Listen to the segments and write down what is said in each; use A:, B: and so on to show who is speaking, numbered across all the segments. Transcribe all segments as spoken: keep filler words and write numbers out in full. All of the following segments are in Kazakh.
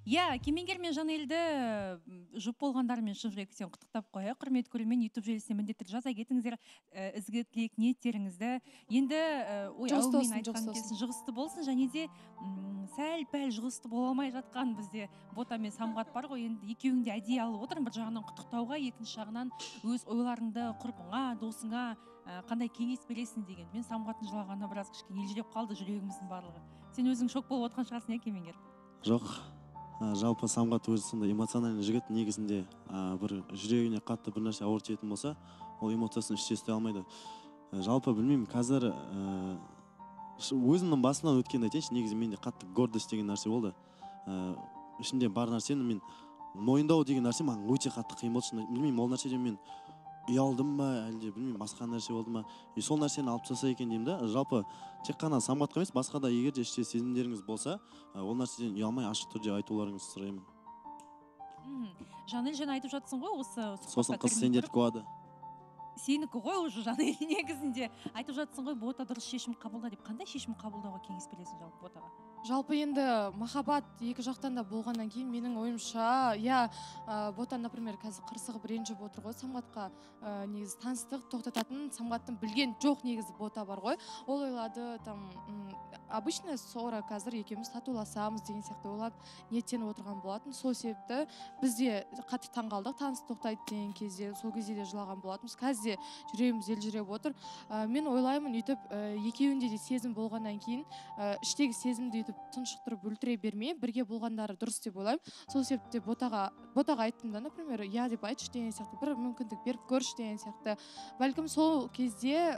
A: Иә, Кемеңгер мен Жанелді жұп болғандарымен шын жүректен құттықтап қояйық. Құрметті көрермен, YouTube желісіне міндетті жаза кетіңіздер ізгі тілек ниеттеріңізді. Енді ой, әумин айтқан кезін жұғысты болсын, және де сәл-пәл жұғысты бола алмай жатқан бізде Бота мен Самғат бар ғой. Енді екеуін де әдейі алып отырмын, бір жағынан құттықтауға, екінші жағынан өз ойларыңды құрбыңа, досыңа қандай кеңес бересің деген. Мен Самғаттың жылағанына біраз кішкене елжіреп қалды жүрегіміздің барлығы. Сен өзің шок болып отқан шығарсың, иә, Кемеңгер?
B: Жоқ. Жалпы Самғат өзі сондай эмоциональный жігіт, негізінде бір жүрегіне қатты бір нәрсе ауыр тиетін болса, ол эмоциясын іште ұстай алмайды. Жалпы білмеймін, қазір өзімнің басымнан өткенді айтайыншы, негізі менде қатты гордость деген нәрсе болды. Ішімде бар нәрсені мен мойындау деген нәрсе маған өте қатты қиын болды. Білмеймін, ол нәрседен мен ұялдым ба, әлде білмеймін, басқа нәрсе болды ма. И сол нәрсені алып тастаса екен деймін да. Жалпы тек қана Самғатқа емес, басқа да егер де іште сезімдеріңіз болса, ол нәрседен ұялмай ашық түрде айтуларыңызды сұраймын.
A: Жанел, жаңа айтып жатсың ғой, осы
B: сосын қыз сендерді қуады.
A: Сенікі ғой уже Жанел, негізінде айтып жатсың ғой, Бота дұрыс шешім қабылда деп. Қандай шешім қабылдауға кеңес бересің жалпы Ботаға?
C: Жалпы енді махаббат екі жақтан да болғаннан кейін менің ойымша, я Бота, например, қазір қырсығып ренжіп отыр ғой, Самғатқа негізі таныстық тоқтататын, Самғаттың білген жоқ негізі Бота бар ғой. Ол ойлады, там, обычная ссора, қазір екеуміз татуласамыз деген сияқты ойлап ниеттеніп отырған болатын. Сол себепті біз де қатты таңғалдық, таныс тоқтайды деген кезде, сол кезде де жылаған болатынбыз. Қазір де жүрегіміз елжіреп отыр. Мен ойлаймын, үйтіп екеуінде де сезім болғаннан кейін, іштегі сезімді үйтіп тұншықтырып өлтіре бермей, бірге болғандары дұрыс деп ойлаймын. Сол себепті Ботаға, Ботаға айттым да, например, я деп айтшы деген сияқты, бір мүмкіндік беріп көрші деген сияқты. Бәлкім сол кезде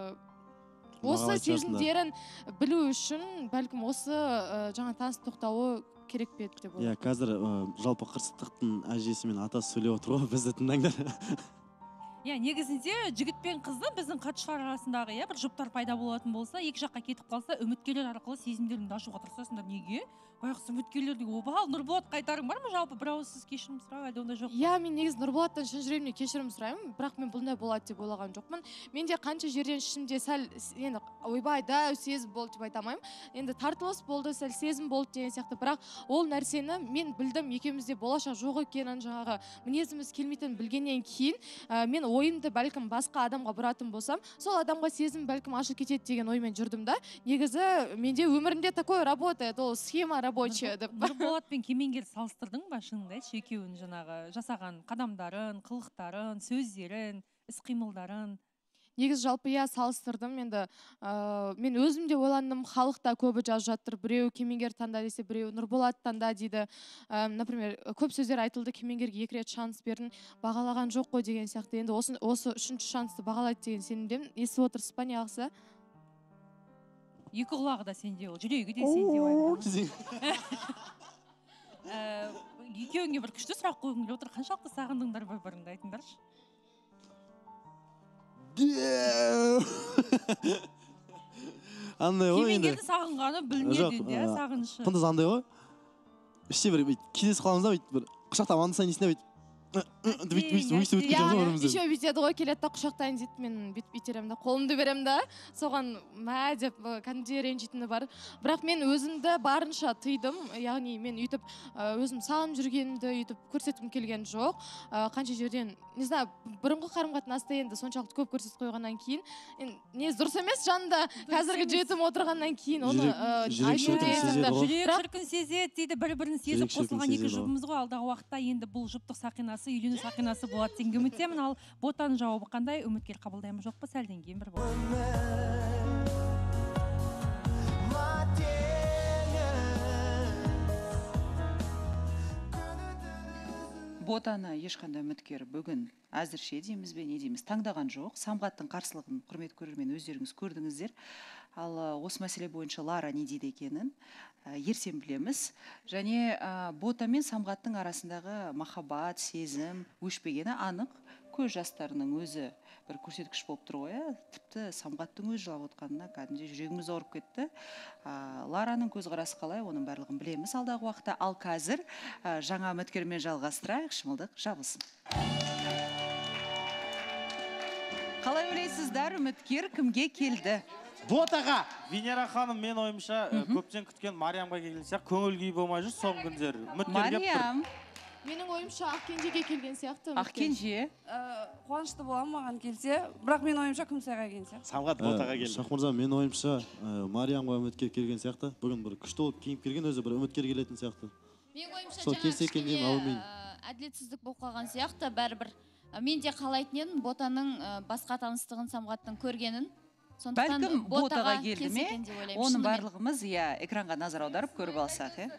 C: осы сезімдерін білу үшін, бәлкім осы жаңа таныс тоқтауы керек пе еді деп ойлаймын.
B: Иә, қазір жалпы қырсықтықтың әжесі мен атасы сөйлеп отыр ғой, бізді тыңдаңдар.
A: Иә, негізінде жігіт пен қызды біздің қатысушылар арасындағы иә бір жұптар пайда болатын болса, екі жаққа кетіп қалса, үміткерлер арқылы сезімдеріңді ашуға тырысасыңдар. Неге? Байғұс үміткерлерге обал, Нұрболат қайтарың бар ма жалпы? Бір ауыз сіз кешірім сұрау, әлде ондай жоқ?
C: Иә, мен негізі Нұрболаттан шын жүрегімнен кешірім сұраймын, бірақ мен бұндай болады деп ойлаған жоқпын. Менде қанша жерден ішімде сәл енді ойбай, да, сезім болды деп айта алмаймын. Енді тартылыс болды, сәл сезім болды деген сияқты, бірақ ол нәрсені мен білдім, екеумізде болашақ жоқ екенін, жаңағы мінезіміз келмейтінін білгеннен кейін, мен ойымды бәлкім басқа адамға бұратын болсам, сол адамға сезім бәлкім ашылып кетеді деген оймен жүрдім да. Негізі менде өмірімде такое работает, ол схема рабочая деп.
A: Нұрболат пен Кемеңгер салыстырдың ба, шыныңды айтшы, екеуін жаңағы жасаған қадамдарын, қылықтарын, сөздерін, іс-қимылдарын?
C: Негіз жалпы я салыстырдым, енді мен өзім де ойландым, халықта көбі жазып жатыр, біреу Кемеңгер таңда десе, біреу Нұрболат таңда дейді. Например, көп сөздер айтылды, Кемеңгерге екі рет шанс бердім, бағалаған жоқ қой деген сияқты. Енді осы үшінші шансты бағалайды деген сенімдемін. Естіп отырсыз ба неғысы?
A: Екі құлағы да сенде, ол жүрегі де сенде ойым. Екеуіңе бір күшті сұрақ қойғым келіп отыр, қаншалықты сағындыңдар бір-біріңді айтыңдаршы.
B: Андай ғой енді.
A: Кемеңгерді сағынғаны білінеді, иә, сағынышы.
B: Құндыз андай ғой. Іште бір кездесіп қаламыз да, бір құшақтап андысайын несіне бүйтіп.
C: Еще бүйтеді ғой, келеді да құшақтайын дейді, мен бүйтіп итеремін да, қолымды беремін да, соған мә деп кәдімгідей ренжитіні бар. Бірақ мен өзімді барынша тыйдым, яғни мен үйтіп өзім сағынып жүргенімді үйтіп көрсеткім келген жоқ. Қанша жерден, не знаю, бұрынғы қарым-қатынаста енді соншалықты көп көрсетіп қойғаннан кейін, не дұрыс емес, жанында қазіргі жетім отырғаннан кейін оны
B: жүрек
A: шіркін сезеді дейді, бір-бірін сезіп қосылған екі жұбымыз ғой. Алдағы уақытта енді бұл жұптық сақинасы, үйлену сақинасы болады деген үміттемін. Ал Ботаның жауабы қандай? Үміткер қабылдаймыз жоқ па? Сәлден кейін бір болады.
D: Ботаны ешқандай үміткер бүгін әзірше дейміз бе, не дейміз, таңдаған жоқ. Самғаттың қарсылығын құрметті көрермен өздеріңіз көрдіңіздер. Ал осы мәселе бойынша Лара не дейді екенін ерсен білеміз. Және Бота мен Самғаттың арасындағы махаббат, сезім өшпегені анық. Көз жастарының өзі бір көрсеткіш болып тұр ғой. Тіпті Самғаттың өз жылап отқанына кәдімде жүрегіміз ауырып кетті. Лараның көзқарасы қалай, оның барлығын білеміз алдағы уақытта. Ал қазір жаңа үміткермен жалғастырайық, шымылдық жабылсын. Қалай ойлайсыздар, үміткер кімге келді?
E: Ботаға.
F: Венера ханым, мен ойымша, көптен күткен Мариямға келген сияқты көңіл күй болмай жүр соңғы күндері.
D: Мариям.
C: Менің ойымша Ақкенжеге келген сияқты.
D: Ақкенже.
G: Қуанышты болам маған келсе, бірақ мен ойымша Күмсайға келген сияқты.
E: Самғат Ботаға келді.
B: Шах мырза, мен ойымша Мариямға үміткер келген сияқты. Бүгін бір күшті болып киініп келген, өзі бір үміткер келетін сияқты.
H: Мен ойымша жаңа кішкене әділетсіздік болып қалған сияқты, бәрібір. Мен де қалайтын едім Ботаның басқа таныстығын, Самғаттың көргенін.
D: Бәлкім Ботаға келді ме? Оның барлығымыз экранға назар аударып көріп алсақ.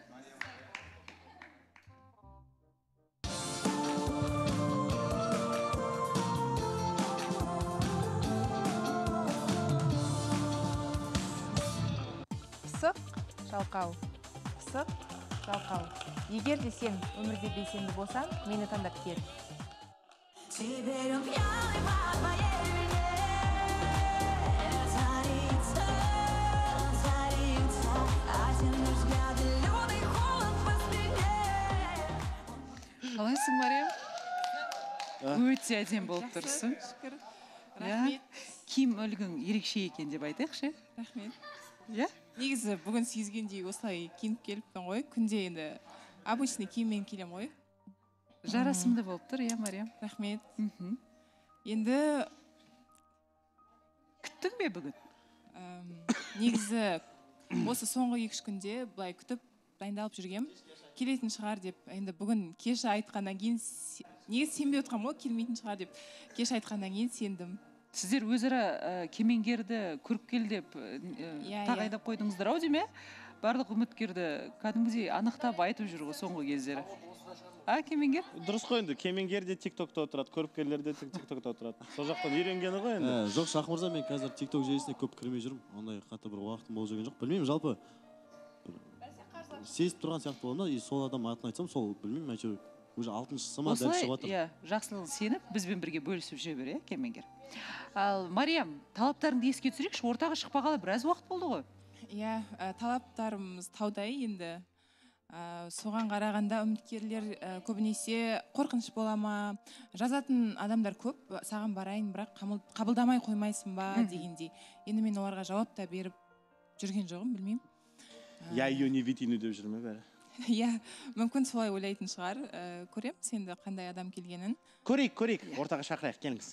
I: Пысық, жалқау. Пысық, жалқау. Егер де сен өмірде белсенді болсаң, мені таңдап кел.
D: Қалайсың, Мариям? Өте әдем болып тұрсың.
J: Рахмет.
D: Киім үлгің ерекше екен деп айтайықшы.
J: Рахмет.
D: Иә?
J: Негізі бүгін сезгендей осылай киініп келіппін ғой. Күнде енді обычный киіммен келем ғой.
D: Жарасымды болып тұр, иә, Мариям?
J: Рахмет. Енді
D: күттің бе бүгін?
J: Негізі осы соңғы екі-үш күнде былай күтіп дайындалып жүргем. Келетін шығар деп, енді бүгін кеш айтқаннан кейін, негізі сенбей отқам ғой, келмейтін шығар деп, кеш айтқаннан кейін сендім.
D: Сіздер өзара кемеңгерді көріп кел деп тағайдап қойдыңыздар ау деме? Барлық үміткерді кәдімгідей анықтап айтып жүр ғой соңғы кездері. А, кемеңгер?
E: Дұрыс қой енді, кемеңгер де тиктокта отырады, көріпкерлер де тиктокта отырады. Сол жақтан үйренгені ғой енді.
B: Жоқ, Шах мырза, мен қазір тикток желісіне көп кірмей жүрмін. Ондай қатты бір уақытым болып жүрген жоқ. Білмеймін, жалпы сезіп тұрған сияқты боламын да, сол адам атын айтсам, сол білмеймін, әйтеуір уже алтыншысы ма дәл шығып жатыр.
D: Осылай, жақсылығын сеніп, бізбен бірге бөлісіп жүре бер, кемеңгер. Ал Мариям, талаптарыңды еске түсірейікші, ортаға шықпағалы біраз уақыт болды ғой.
J: Иә, талаптарымыз таудай енді. Соған қарағанда үміткерлер көбінесе қорқыныш бола ма, жазатын адамдар көп, саған барайын, бірақ қабылдамай қоймайсың ба дегендей. Енді мен оларға жауап та беріп жүрген жоғым, білмеймін.
E: Я ее не витину деп жүрме бәрі.
J: Иә, мүмкін солай ойлайтын шығар. Көреміз енді қандай адам келгенін.
E: Көрейік, көрейік. Ортаға шақырайық, келіңіз.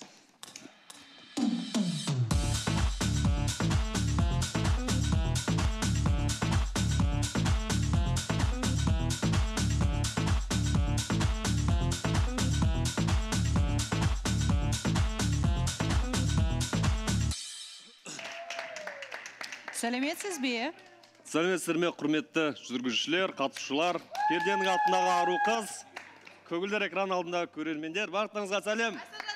D: Сәлеметсіз бе?
K: Сәлеметсіздер ме, құрметті жүргізушілер, қатысушылар, перденің артындағы ару қыз, көгілдір экран алдында көрермендер, барлықтарыңызға сәлем.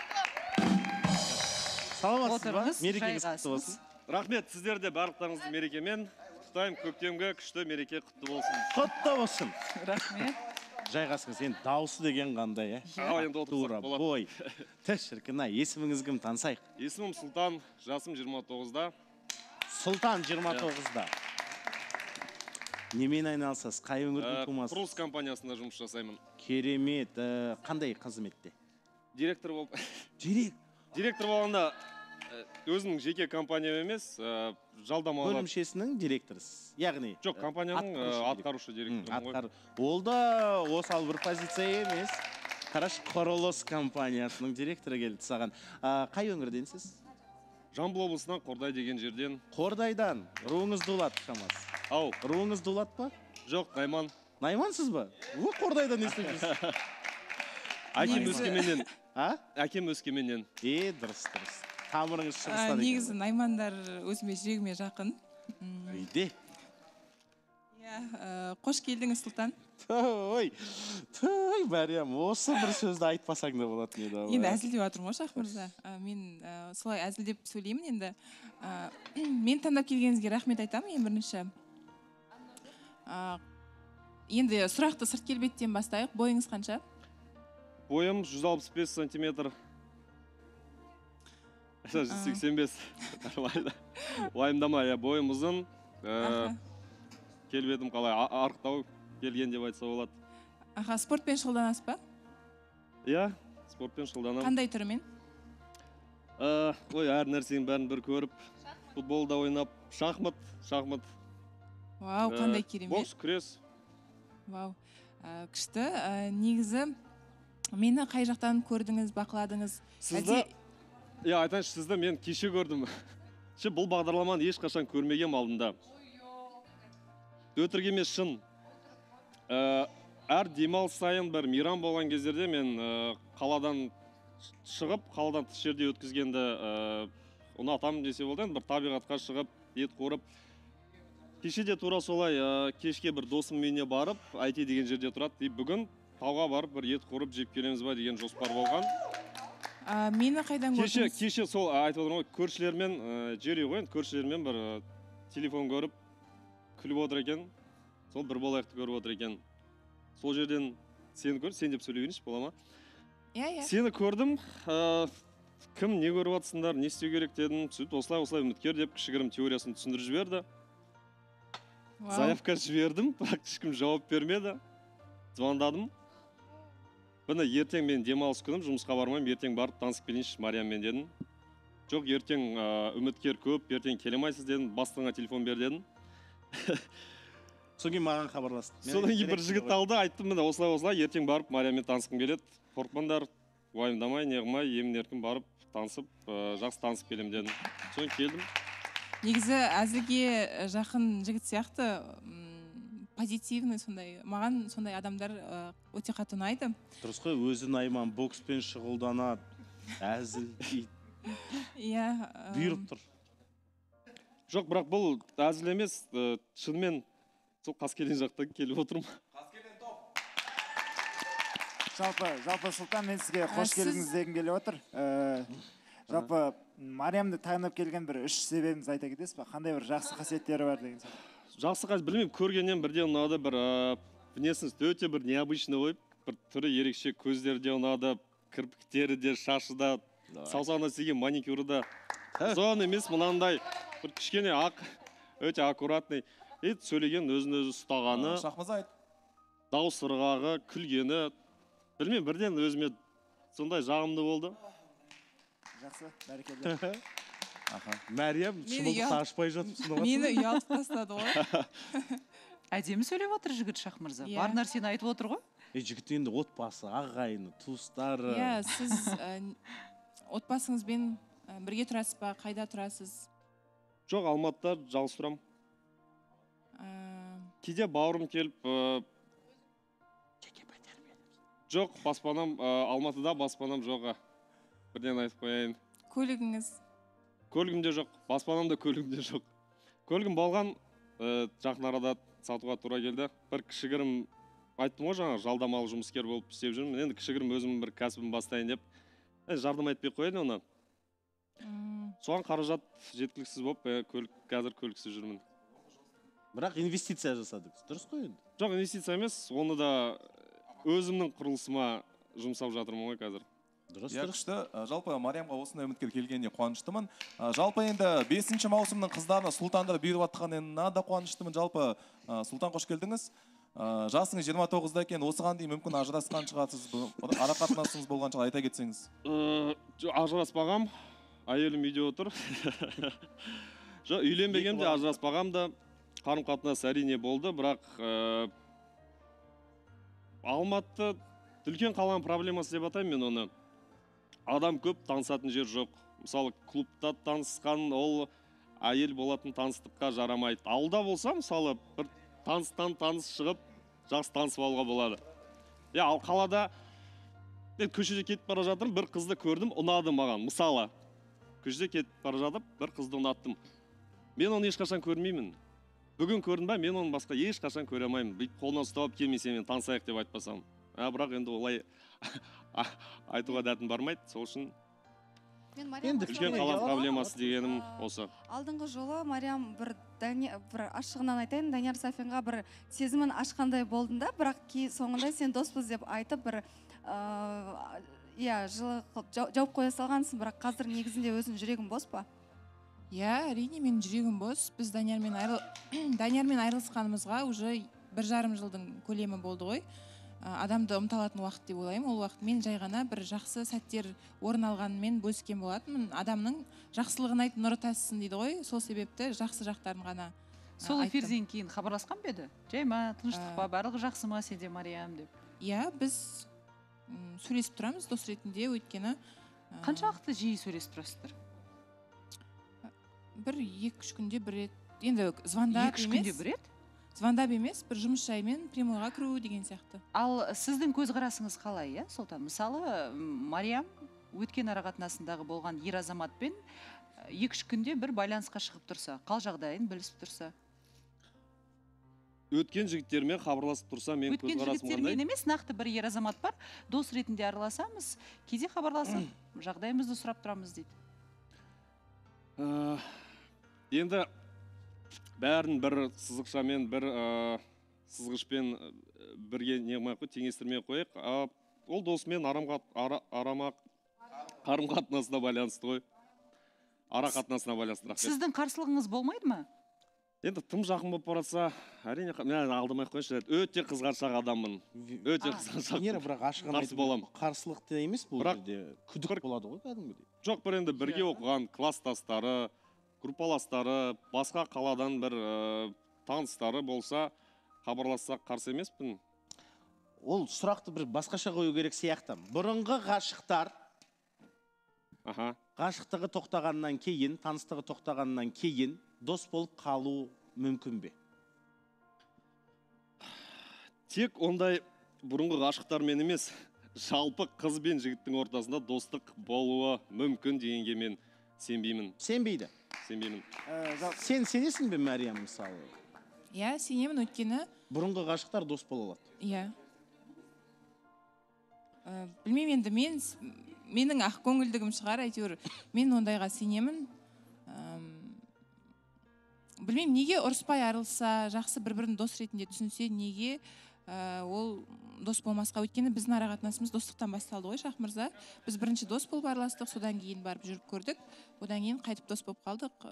E: Саламатсыз ба? Мерекеңіз құтты болсын.
K: Рахмет, сіздерде барлықтарыңызды мерекемен құттықтаймын, көктемгі күшті мереке құтты болсын.
E: Құтты болсын.
D: Рахмет.
E: Жайғасыңыз, енді дауысы деген қандай,
K: ә?
E: Тура бой. Шіркін, есіміңіз кім, танысайық?
K: Есімім Сұлтан, жасым жиырма тоғызда.
E: Сұлтан жиырма тоғызда. Немен айналысасыз? Қай өңірдің тумасыз?
K: Құрылыс компаниясында жұмыс жасаймын.
E: Керемет. Қандай қызметте?
K: Директор болып.
E: Директор
K: болғанда өзінің жеке компания емес, жалдама алып.
E: Бөлімшесінің директорысыз. Яғни?
K: Жоқ, компанияның атқарушы директоры.
E: Ол да осал бір позиция емес. Қараш, құрылыс компаниясының директоры келді саған. Қай өңірденсіз?
K: Жамбыл облысынан Қордай деген жерден.
E: Қордайдан. Руыңыз дулат шамасы.
K: Ау.
E: Руыңыз дулат па?
K: Жоқ, Найман.
E: Наймансыз ба? О, Қордайдан естіп жүрсіз.
K: Әкем Өскеменнен.
E: А?
K: Әкем Өскеменнен.
E: Е, дұрыс, дұрыс. Тамырыңыз шығыстан екен.
J: Негізі Наймандар өзіме жүрегіме жақын.
E: Үйде.
J: Иә, қош келдіңіз, Сұлтан.
E: Той, той, Мариям, осы бір сөзді айтпасаң да болатын еді.
J: Енді әзілдеп жатырмын ғой, Шах мырза. Мен солай әзілдеп сөйлеймін енді. Мен таңдап келгеніңізге рахмет айтамын, ең бірінші. Енді сұрақты сырт келбеттен бастайық. Бойыңыз қанша?
K: Бойым жүз алпыс бес сантиметр. жүз сексен бес. Уайымдама, бойым ұзын. Келбетім қалай, арықтау келген деп айтса болады.
J: Аха, спортпен шұғылданасыз ба?
K: Иә, спортпен шұғылданамын.
J: Қандай түрімен?
K: Ой, әр нәрсенің бәрін бір көріп. футболда ойнап, шахмат, шахмат.
J: Вау, қандай керемет.
K: Бокс, күрес.
J: Вау, күшті. Негізі мені қай жақтан көрдіңіз, бақыладыңыз?
K: Сізді, я айтайыншы, сізді мен кеше көрдім. Бұл бағдарламаны ешқашан көрмеген алдында. Өтірік емес, шын. Әр демалыс сайын бір мейрам болған кездерде мен қаладан шығып, қаладан тыс жерде өткізгенді ұнатамын десе болды. Бір табиғатқа шығып, ет қорып. Кеше де тура солай, кешке бір досым үйіне барып, Айти деген жерде тұрады. Бүгін тауға барып, бір ет қорып жеп келеміз ба деген жоспар болған.
J: Мені қайдан көрдіңіз?
K: Кеше сол айтып отырмын ғой, көршілермен жері ғой, көршілермен бір телефон көріп, күліп отыр екен. Сол бір болаяқты көріп отыр екен. Сол жерден сені көр, сен деп сөйлегенші, бола ма?
J: Иә, иә.
K: Сені көрдім, кім не көріп атсыңдар, не істеу керек дедім, сөйтіп осылай-осылай үміткер деп кішігірім теориясын түсіндіріп жіберді. Заявка жібердім, бірақ ешкім жауап бермеді. Звондадым. Бұны ертең мен демалыс күнім, жұмысқа бармайым, ертең барып танысып келейінші Мариаммен дедім. Жоқ, ертең үміткер көп, ертең келемайсыз дедім, бастығыңа телефон бер дедім.
E: Содан кейін маған хабарласты.
K: Содан кейін бір жігіт алды, айттым, міне осылай-осылай, ертең барып Мариаммен танысқым келеді. Қорықпаңдар, уайымдамай, неғымай, емін-еркін барып танысып, жақсы танысып келем дедім. Содан келдім.
J: Негізі әзілге жақын жігіт сияқты, позитивный сондай, маған сондай адамдар өте қатты ұнайды.
E: Дұрыс қой, өзін айман бокспен шұғылданады, әзіл,
J: Иә.
E: бұйырып тұр.
K: Жоқ, бірақ бұл әзіл емес, шынымен сол Қаскелен жақтан келіп отырмын.
L: Қаскелен топ. Жалпы, жалпы Сұлтан, мен сізге қош келдіңіз дегім келіп отыр. Жалпы Мариамды таңдап келген бір үш себебіңізді айта кетесіз бе? Қандай бір жақсы қасиеттері бар деген сияқты?
K: Жақсы қасиет, білмеймін, көргеннен бірден ұнады, бір внешность өте бір необычный ғой, бір түрі ерекше, көздері де ұнады, кірпіктері де, шашы да, саусағына істеген маникюры да. Зон емес, мынандай бір кішкене ақ, өте аккуратный. И сөйлеген өзін-өзі ұстағаны, дауыс ырғағы, күлгені, білмеймін, бірден өзіме сондай жағымды болды.
L: Жақсы, бәрекелді.
E: Мәриям шымылдықты ашпай жатып.
J: Мені ұялтып тастады ғой.
D: Әдемі сөйлеп отыр жігіт Шахмырза. Бар нәрсені айтып отыр ғой.
E: Жігіт енді отбасы, ағайыны, туыстары.
J: Иә, сіз отбасыңызбен бірге тұрасыз ба, қайда тұрасыз?
K: Жоқ, Алматыда жалғыз тұрам. Кейде бауырым келіп, жоқ, баспанам, Алматыда баспанам жоға. Бірден айтып қояйын.
J: Көлігіңіз?
K: Көлігімде жоқ, баспанамда көлігімде жоқ. Көлігім болған, жақын арада сатуға тура келді. Бір кішігірім, айттым ғой жаңа, жалдамалы жұмыскер болып істеп жүрмін. Енді кішігірім өзім бір кәсібім бастайын деп. Жардым айтпай қояйын оны. Соған қаражат жеткіліксіз болып, қазір көліксіз жүрмін.
E: Бірақ инвестиция жасадық, дұрыс қой енді?
K: Жоқ, инвестиция емес, оны да өзімнің құрылысыма жұмсап жатырмын ғой қазір.
E: Дұрыс,
M: дұрыс. Жалпы Мариамға осындай үміткер келгеніне қуаныштымын. Жалпы енді бесінші маусымның қыздары Сұлтанды бұйырып атқанына да қуаныштымын. Жалпы Сұлтан, қош келдіңіз. Жасыңыз жиырма тоғызда екен, осыған дейін мүмкін ажырасқан шығарсыз, ара қатынасыңыз болған шығар, айта кетсеңіз.
K: Ажыраспағам, әйелім үйде отыр. Жоқ, үйленбегем де, ажыраспағам да, қарым қатынас әрине болды, бірақ Алматы үлкен қаланың проблемасы деп атаймын мен оны. Адам көп, танысатын жер жоқ. Мысалы, клубта танысқан, ол әйел болатын таныстыққа жарамайды. Ауылда болса, мысалы, бір таныстан таныс шығып, жақсы танысып алуға болады. Я, ал қалада мен көшеде кетіп бара жатырмын, бір қызды көрдім, ұнады маған. Мысалы, көшеде кетіп бара жатып, бір қызды ұнаттым. Мен оны ешқашан көрмеймін. Бүгін көрдім ба, мен оны басқа ешқашан көре алмаймын. Бүйтіп қолынан ұстап келмесе мен танысайық деп айтпасам. Бірақ енді олай айтуға дәтім бармайды, сол үшін үлкен қала проблемасы дегенім осы.
G: Алдыңғы жолы Мариам бір ашығынан айтайын, Данияр Сафинға бір сезімін ашқандай болдың да, бірақ соңында сен доспыз деп айтып бір жауап қоя салғансың, бірақ қазір негізінде өзің жүрегің бос па?
J: Иә, әрине менің жүрегім бос. Біз Даниярмен айырылысқанымызға уже бір жарым жылдың көлемі болды ғой. адамды ұмталатын уақыт деп ойлаймын. Ол уақыт мен жай ғана бір жақсы сәттер орын алғанымен бөліскен болатынмын. Адамның жақсылығын айт, нұры тасысын дейді ғой. Сол себепті жақсы жақтарын ғана
D: сол эфирден кейін хабарласқан ба еді? Жай ма, тыныштық па, барлығы жақсы ма сенде, Мариям деп?
J: Иә, біз сөйлесіп тұрамыз дос ретінде, өйткені
D: қанша уақытта жиі сөйлесіп тұрасыздар?
J: Бір екі үш күнде бір рет. Енді звондап емес.
D: Екі үш күнде бір рет?
J: Звондап емес, бір жұмыс жаймен прямойға кіру деген сияқты.
D: Ал сіздің көзқарасыңыз қалай, иә, Сұлтан? Мысалы, Мариям өткен арақатынасындағы болған ер азаматпен екі үш күнде бір байланысқа шығып тұрса, қал жағдайын білісіп тұрса?
K: Өткен жігіттермен хабарласып тұрса, мен көзқарасым қандай?
D: Өткен жігіттермен емес, нақты бір ер азамат бар, дос ретінде араласамыз, кейде хабарласып, жағдайымызды сұрап тұрамыз дейді.
K: Енді бәрін бір сызықшамен, бір сызғышпен бірге неғымай қой, теңестірмей қойық. Ол досымен қарым-қатынасына байланысты ғой. Ара қатынасына байланысты.
D: Сіздің қарсылығыңыз болмайды ма?
K: Енді тым жақын болып баратса, әрине, мен алдымай қойшы, өте қызғаншақ адаммын. Өте қызғаншақ.
E: Нері, бірақ ашығын айтып, қарсылықты емес бұл жерде, күдік болады ғой кәдімгідей.
K: Жоқ, бір енді бірге оқыған класстастары, группаластары, басқа қаладан бір таныстары болса, хабарлассақ қарсы емеспін.
E: Ол сұрақты бір басқаша қою керек сияқты. Бұрынғы ғашықтар ғашықтығы тоқтағаннан кейін, таныстығы тоқтағаннан кейін дос болып қалу мүмкін бе?
K: Тек ондай бұрынғы ғашықтармен емес, жалпы қыз бен жігіттің ортасында достық болуы мүмкін дегенге мен сенбеймін.
E: Сенбейді?
K: Сенбеймін.
E: Сен сенесің бе, Мариям, мысалы?
J: Иә, сенемін, өйткені
E: бұрынғы ғашықтар дос бола алады.
J: Иә. Білмеймін, енді мен менің ақ көңілдігім шығар, әйтеуір мен ондайға сенемін. Білмеймін, неге ұрыспай арылса, жақсы бір-бірін дос ретінде түсінсе, неге ол дос болмасқа? Өйткені біздің арақатынасымыз достықтан басталды ғой, Шах мырза. Біз бірінші дос болып араластық, содан кейін барып жүріп көрдік, одан кейін қайтып дос болып қалдық.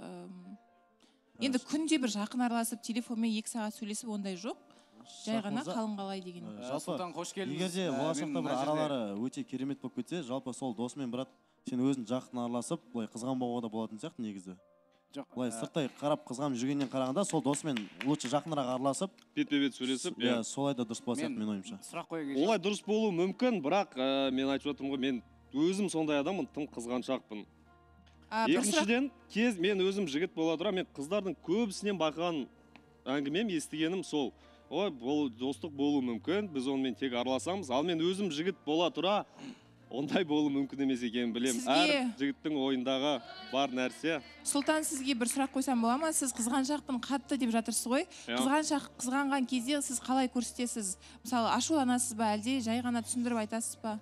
J: Енді күнде бір жақын араласып, телефонмен екі сағат сөйлесіп, ондай жоқ. Жай ғана қалың қалай деген.
B: Сұлтан, қош келдіңіз. Егер де болашақта бір аралары өте керемет болып кетсе, жалпы сол досымен брат, сен өзің жақын араласып, былай қызғанбауға да болатын сияқты негізі. Былай сырттай қарап қызғанып жүргеннен қарағанда, сол досымен лучше жақынырақ араласып,
K: бетпе-бет сөйлесіп,
B: иә, солай да дұрыс болса, мен ойымша.
F: Сұрақ қоя кетейін.
K: Олай дұрыс болуы мүмкін, бірақ мен айтып жатырмын ғой, мен өзім сондай адаммын, тым қызғаншақпын. Екіншіден, кез мен өзім жігіт бола тұра, мен қыздардың көбісінен байқаған әңгімем, естігенім сол. Ой, бұл достық болуы мүмкін, біз онымен тек араласамыз, ал мен өзім жігіт бола тұра, ондай болу мүмкін емес екенін білемін. Әр жігіттің ойындағы бар нәрсе.
J: Сұлтан, сізге бір сұрақ қойсам бола ма? Сіз қызғаншақпын қатты деп жатырсыз ғой. Қызғаншақ қызғанған кезде сіз қалай көрсетесіз? Мысалы, ашуланасыз ба, әлде жай ғана түсіндіріп айтасыз ба?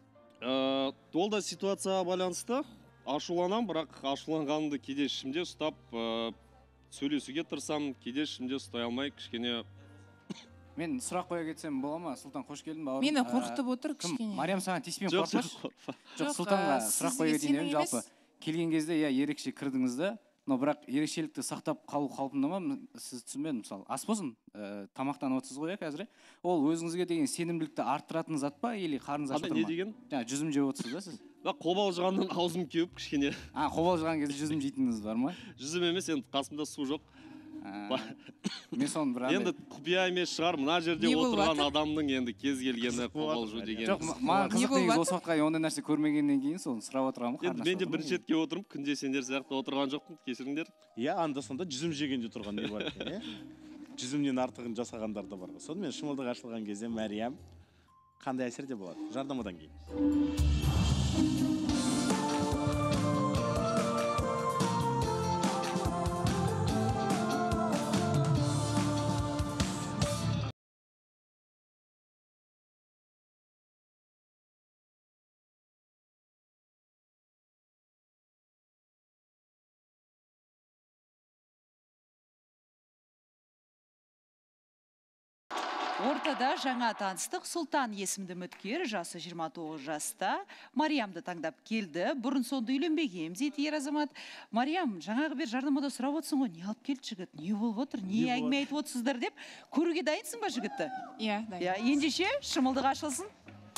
K: Ол да ситуацияға байланысты. Ашуланам, бірақ ашуланғанымды кейде ішімде ұстап сөйлесуге тырысамын, кейде ішімде ұстай алмай кішкене.
F: Мен сұрақ қоя кетсем бола ма? Сұлтан, қош келдің бауырым.
J: Мені қорқытып отыр кішкене.
F: Мариям, саған тиіспен қорқпашы? Жоқ, Сұлтанға сұрақ қоя кетейін, жалпы келген кезде иә ерекше кірдіңіз да, но бірақ ерекшелікті сақтап қалу қалпында ма? Сіз түсінбедім, мысалы. Аспозын тамақтанып отырсыз ғой, қазір. Ол өзіңізге деген сенімділікті арттыратын зат па, или қарныңыз ашып тұр ма?
K: Не деген?
F: Жаңа жүзім жеп отырсыз да сіз?
K: Қобалжығаннан аузым кеуіп кішкене.
F: А, қобалжыған кезде жүзім жейтініңіз бар ма?
K: Жүзім емес, енді қасымда су жоқ.
F: Мен соны бір
K: енді құпия емес шығар, мына жерде отырған адамның енді кез келгені қобалжу деген.
F: Жоқ, маған қызық негізі осы уақытқа ондай нәрсе көрмегеннен кейін соны сұрап отырамын.
K: Енді мен де бірінші рет келіп отырмын, күнде сендер сияқты отырған жоқпын, кешіріңдер.
E: Иә, анда-санда жүзім жегенде тұрған не бар екен, иә? Жүзімнен артығын жасағандар да бар ғой. Сонымен шымылдық ашылған кезде Мариям қандай әсерде болады? Жарнамадан кейін.
D: Ортада жаңа таныстық. Сұлтан есімді үміткер, жасы жиырма тоғыз жаста. Мариямды таңдап келді. Бұрын сонды үйленбегем дейді ер азамат. Мариям, жаңағы бер жарнамада сұрап отырсың ғой, не алып келді жігіт, не болып отыр, не әңгіме айтып отырсыздар деп. Көруге дайынсың ба жігітті?
J: Иә, дайын.
D: Ендеше шымылдық ашылсын.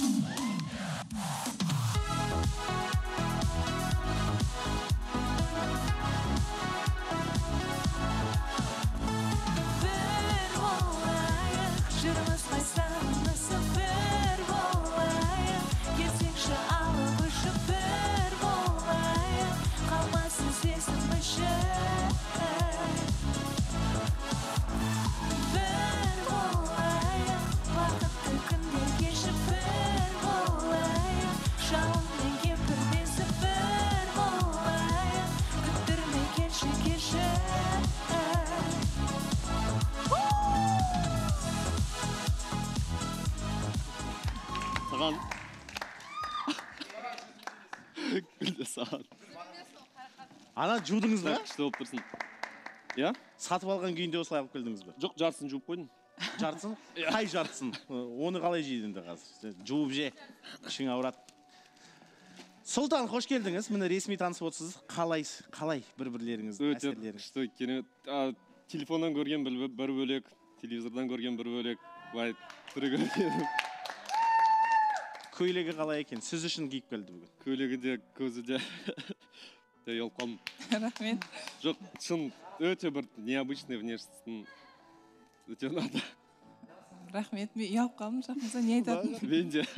E: Ана жудыңыз ба?
K: Күшті болып тұрсын. Я?
E: Сатып алған күйінде осылай алып келдіңіз бе?
K: Жоқ, жартысын жуып қойдым.
E: Жартысын? Қай жартысын? Оны қалай жейді енді қазір? Жуып же, ішің ауырады. Сұлтан, қош келдіңіз. Міне ресми танысып отырсыз. Қалай, қалай бір-бірлеріңіз, әсерлеріңіз?
K: Өте, керемет. Телефоннан көрген бір бөлек, телевизордан көрген бір бөлек, былай түрі көрген.
E: Көйлегі қалай екен? Сіз үшін киіп келді бүгін.
K: Көйлегі де, көзі де. Еліп қалдым.
J: Рахмет.
K: Жоқ, шын өте бір необычный внешностьтың өте ұнады.
J: Рахмет, мен ұялып қалдым, Шахмырза, не айтатын?
K: Мен де.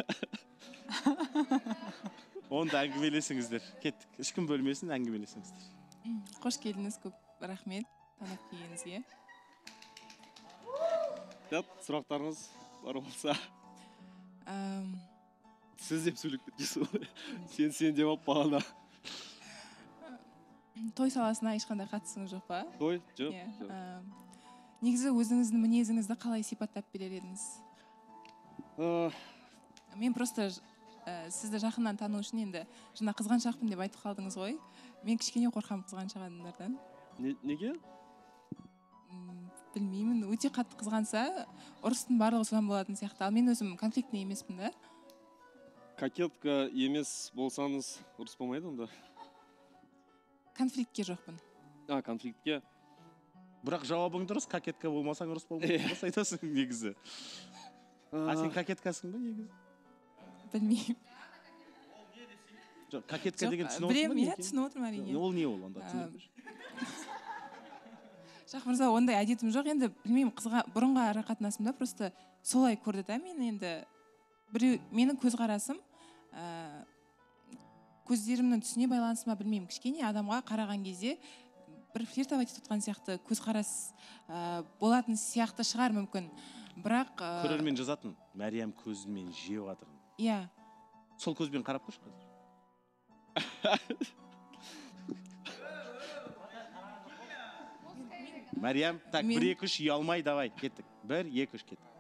E: Онда әңгімелесіңіздер. Кеттік, ешкім бөлмесін, әңгімелесіңіздер.
J: Қош келдіңіз, көп рахмет, танып келгеніңізге.
K: Деп, сұрақтарыңыз бар болса. Сіз деп сөйлеп кетесіз ғой. Сен сен деп алып бағана.
J: Той саласына ешқандай қатысыңыз жоқ па?
K: Той? Жоқ.
J: Негізі өзіңіздің мінезіңізді қалай сипаттап берер едіңіз? Мен просто сізді жақыннан тану үшін енді жаңа қызғаншақпын деп айтып қалдыңыз ғой. Мен кішкене қорқам қызғаншақ адамдардан.
K: Неге?
J: Білмеймін, өте қатты қызғанса, ұрыстың барлығы содан болатын сияқты. Ал мен өзім конфликтный емеспін да.
K: Кокетка емес болсаңыз, ұрыс болмайды онда?
J: Конфликтке жоқпын.
K: А, конфликтке.
E: Бірақ жауабың дұрыс, кокетка болмасаң ұрыс болмайды. Дұрыс айтасың негізі. А сен кокеткасың ба негізі?
J: Білмеймін.
E: Жоқ, кокетка деген түсініп отырмын.
J: Білемін, иә, түсініп отырмын әрине.
E: Ол не ол онда?
J: Шахмырза, ондай әдетім жоқ. Енді білмеймін, қызға бұрынғы ара қатынасымда просто солай көрді да мен енді біреу менің көзқарасым көздерімнің түсіне байланысты ма білмеймін, кішкене адамға қараған кезде бір флиртовать етіп отқан сияқты көзқарас болатын сияқты шығар мүмкін. Бірақ
E: көрермен жазатын, Мәриям көзімен жеп жатыр.
J: Иә.
E: Сол көзбен қарап қойшы қазір. Мәриям, так, бір екі үш ұялмай, давай, кеттік. Бір екі үш кеттік.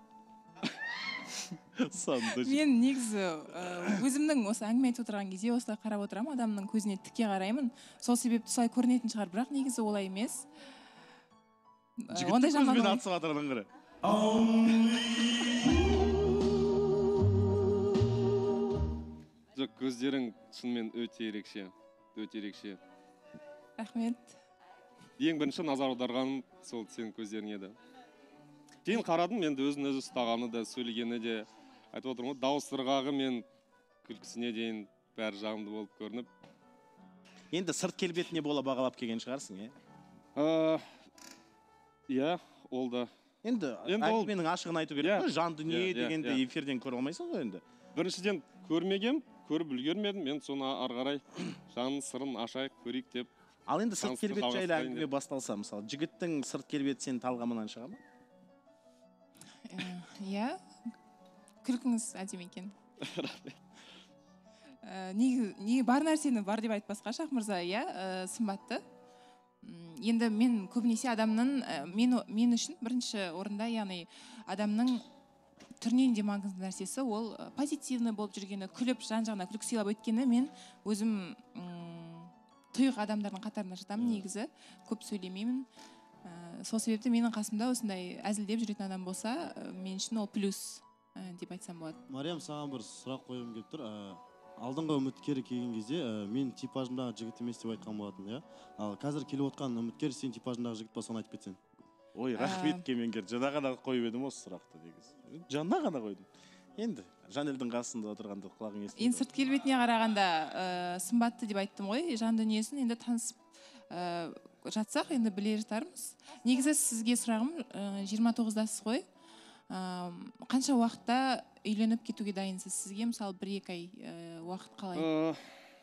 J: Мен негізі өзімнің осы әңгіме айтып отырған кезде осылай қарап отырамын, адамның көзіне тіке қараймын. Сол себепті солай көрінетін шығар, бірақ негізі олай емес.
E: Жігітті көзбен атысып атырдың қыры.
K: Жоқ, көздерің шынымен өте ерекше, өте ерекше.
J: Рахмет.
K: Ең бірінші назар аударғаным сол сенің көздерің еді. Кейін қарадым, енді өзін өзі ұстағаны да, сөйлегені де, айтып отырмын ғой, дауыс ырғағы мен күлкісіне дейін бәрі жағымды болып көрініп.
E: Енді сырт келбетіне бола бағалап келген шығарсың, е?
K: Иә, ол да.
E: Енді әңгіменің ашығын айту керек қой, жан дүние дегенде эфирден көре алмайсың ғой енді.
K: Біріншіден көрмегем, көріп үлгермедім, мен соны ары қарай жанын сырын ашайық, көрейік деп.
E: Ал енді сырт келбет жайлы әңгіме басталса, мысалы, жігіттің сырт келбеті сенің талғамынан шыға ма?
J: Иә, күлкіңіз әдемі екен. Неге бар нәрсені бар деп айтпасқа, Шахмырза, иә, сымбатты. Енді мен көбінесе адамның, мен үшін бірінші орында, яғни адамның түрінен де маңызды нәрсесі, ол позитивный болып жүргені, күліп, жан-жағына күлкі сыйлап өткені, мен өзім тұйық адамдардың қатарына жатамын негізі, көп сөйлемеймін. Ә, сол себепті менің қасымда осындай әзілдеп жүретін адам болса, ә, мен үшін ол плюс ә, деп айтсам болады.
B: Мариям, саған бір сұрақ қойғым келіп тұр. Ә, алдыңғы үміткер келген кезде ә, мен типажымдағы жігіт емес деп айтқан болатын, иә? Ал қазір келіп отқан үміткер сен типажындағы жігіт па, соны айтып кетсең.
E: Ой, рахмет кемеңгер. Жаңа ғана қойып едім осы сұрақты негізі. Жаңа ғана қойдым. Енді Жанелдің қасында отырғанда құлағың естіді.
J: Енді сырт келбетіне қарағанда ә, сымбатты деп айттым ғой. Жан дүниесін енді танысып ә, жатсақ, енді біле жатармыз. Негізі сізге сұрағым, ә, жиырма тоғыздасыз ғой. Ә, қанша уақытта үйленіп кетуге дайынсыз? Сізге мысалы бір екі ай ә, уақыт қалай?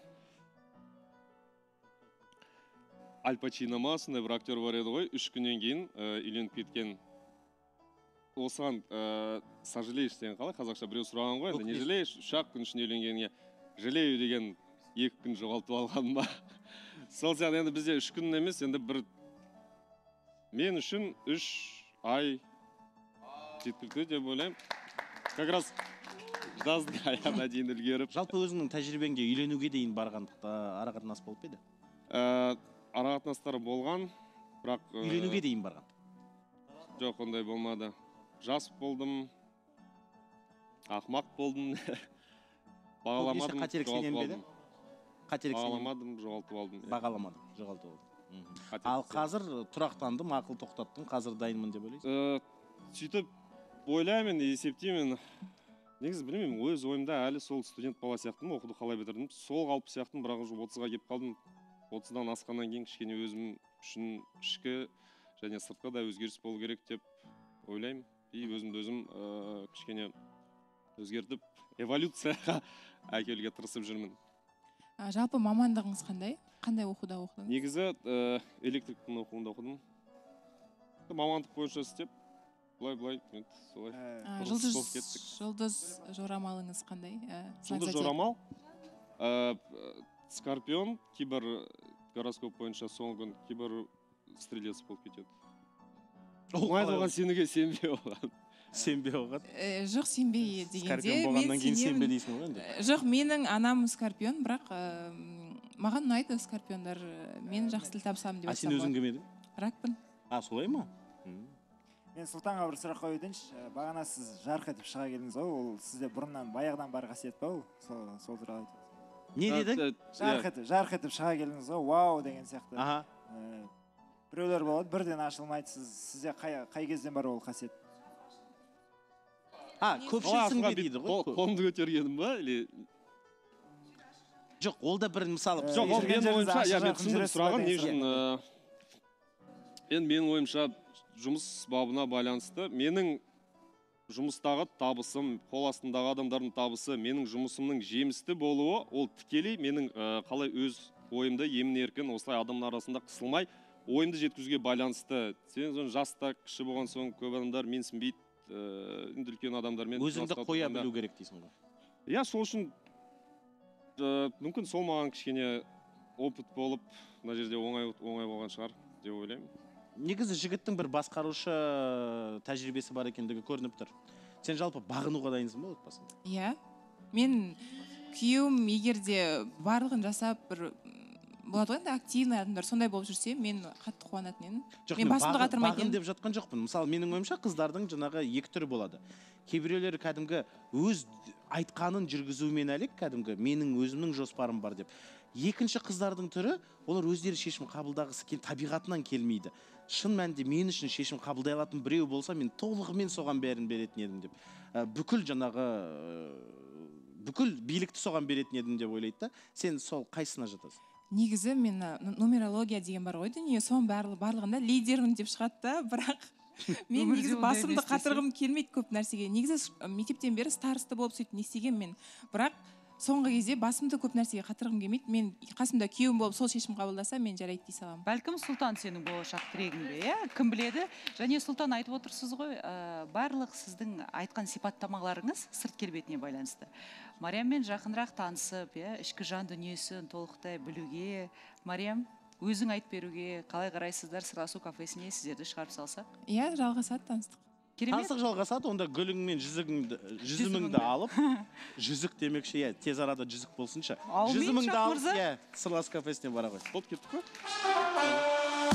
K: Аль Пачино ма, сондай бір актер бар еді ғой, үш күннен кейін үйленіп кеткен. Осыған сожалеешь деген қалай? Қазақша біреу сұраған ғой, не жалеешь? Үш ақ күн үшін үйленгенге жалею деген екі күн жоғалтып алғаным ба? Сол сияқты енді бізде үш күн емес, енді бір мен үшін үш ай жеткілікті деп ойлаймын. Как раз жаздың аяғына дейін үлгеріп.
E: Жалпы өзіңнің тәжірибеңде үйленуге дейін барғандықта арақатынас болып еді?
K: Арақатынастар болған, бірақ...
E: Үйленуге дейін барған?
K: Жоқ, ондай болмады. Жас болдым, ақмақ болдым, бағаламадым, жоғалтып алдым. Бағаламадым, жоғалтып алдым.
E: Бағаламадым, жоғалтып алдым. Ал қазір тұрақтандым, ақыл тоқтаттым, қазір дайынмын деп ойлайсың?
K: Сөйтіп ойлаймын, есептеймін. Негізі білмеймін, өз ойымда әлі сол студент бала сияқтымын, оқуды қалай бітірдім. Сол қалып сияқтым, бірақ уже отызға келіп қалдым. отыздан асқаннан кейін кішкене өзім үшін ішкі және сыртқы да өзгеріс болу керек деп ойлаймын. И өзімді өзім кішкене өзгертіп, эволюцияға әкелуге тырысып жүрмін.
J: Жалпы мамандығыңыз қандай? Қандай оқуда оқыдыңыз?
K: Негізі электриктің оқуында оқыдым. Мамандық бойынша істеп, былай-былай, солай.
J: Жұлдыз жорамалыңыз қандай?
K: Жұлдыз жорамал? Скорпион, кейбір гороскоп бойынша соңғы күн кейбір стрелец болып кетеді. Оңай болған сенуге сенбе оған.
E: Сенбе оған?
J: Жоқ, сенбе дегенде
E: Скорпион болғаннан кейін сенбе дейсің ғой енді?
J: Жоқ, менің анам скорпион, бірақ маған ұнайды скорпиондар. Мен жақсы тіл табысамын деп
E: А
J: айтсам
E: сен өзің кім едің?
J: Ракпын.
E: А, солай ма?
L: Мен Сұлтанға бір сұрақ қойып өтейінші. Бағана сіз жарқ етіп шыға келдіңіз ғой, ол сізде бұрыннан баяғыдан бар қасиет па ол? Сол туралы айтып.
E: Не дедің?
L: Жарқ етіп шыға келдіңіз ғой, вау деген сияқты. Біреулер болады, бірден ашылмайды. Сізде қай кезден бар ол қасиет?
E: А, көпшілсің бе дейді ғой?
K: Қолымды көтергенім ба?
E: Жоқ, ол да бір мысалы...
K: Жоқ, ол менің ойымша, я мен түсіндім сұрағын, не үшін... Енді менің ойымша жұмыс бабына байланысты. Менің жұмыстағы табысым, қол астындағы адамдардың табысы, менің жұмысымның жемісті болуы, ол тікелей менің қалай өз ойымды емін еркін осылай адамдар арасында қысылмай, ойымды жеткізуге байланысты. Сен соң жаста кіші болған соң көп адамдар менсінбейді, енді үлкен адамдармен...
E: Өзіңді қоя білу керек дейсің ғой?
K: Иә, сол үшін мүмкін сол маған кішкене опыт болып, мына жерде оңай болған шығар деп ойлаймын.
E: Негізі жігіттің бір басқарушы тәжірибесі бар екендігі көрініп тұр. Сен жалпы бағынуға дайынсың ба отбасында?
J: Иә. Мен күйеуім егер де барлығын жасап, бір болады ғой енді активный адамдар сондай болып жүрсе, мен қатты қуанатын едім. Мен басымды қатырмайтын едім.
E: Бағын деп жатқан жоқпын. Мысалы, менің ойымша қыздардың жаңағы екі түрі болады. Кейбіреулері кәдімгі өз айтқанын жүргізумен әлек, кәдімгі менің өзімнің жоспарым бар деп. Екінші қыздардың түрі, олар өздері шешім қабылдағысы табиғатынан келмейді. Шын мәнінде мен үшін шешім қабылдай алатын біреу болса, мен толығымен соған бәрін беретін едім деп. Бүкіл жаңағы бүкіл билікті соған беретін едім деп ойлайды да. Сен сол қайсына жатасың?
J: Негізі мен нумерология деген бар ғой дүние, соның барлығында лидермін деп шығады да, бірақ мен негізі басымды қатырғым келмейді көп нәрсеге. Негізі мектептен бері старосты болып сөйтіп не істегенмін мен. Бірақ соңғы кезде басымды көп нәрсеге қатырғым келмейді. Мен қасымда күйеуім болып сол шешім қабылдаса, мен жарайды дей саламын.
D: Бәлкім Сұлтан сенің болашақ тірегің бе, иә? Кім біледі? Және Сұлтан айтып отырсыз ғой, барлық сіздің айтқан сипаттамаларыңыз сырт келбетіне байланысты. Мариаммен жақынырақ танысып, ішкі жан дүниесін толықтай білуге, Мариам, өзің айтып беруге қалай қарайсыздар? Сырласу кафесіне сіздерді шығарып салсақ?
J: Иә, жалғасады таныстық.
E: Таныстық жалғасады, онда гүлің мен жүзіміңді алып, жүзік демекші, иә, тез арада жүзік болсынша. Жүзіміңді алып, иә, Сырласу кафесіне бара ғой.
K: Болды, кеттік қой?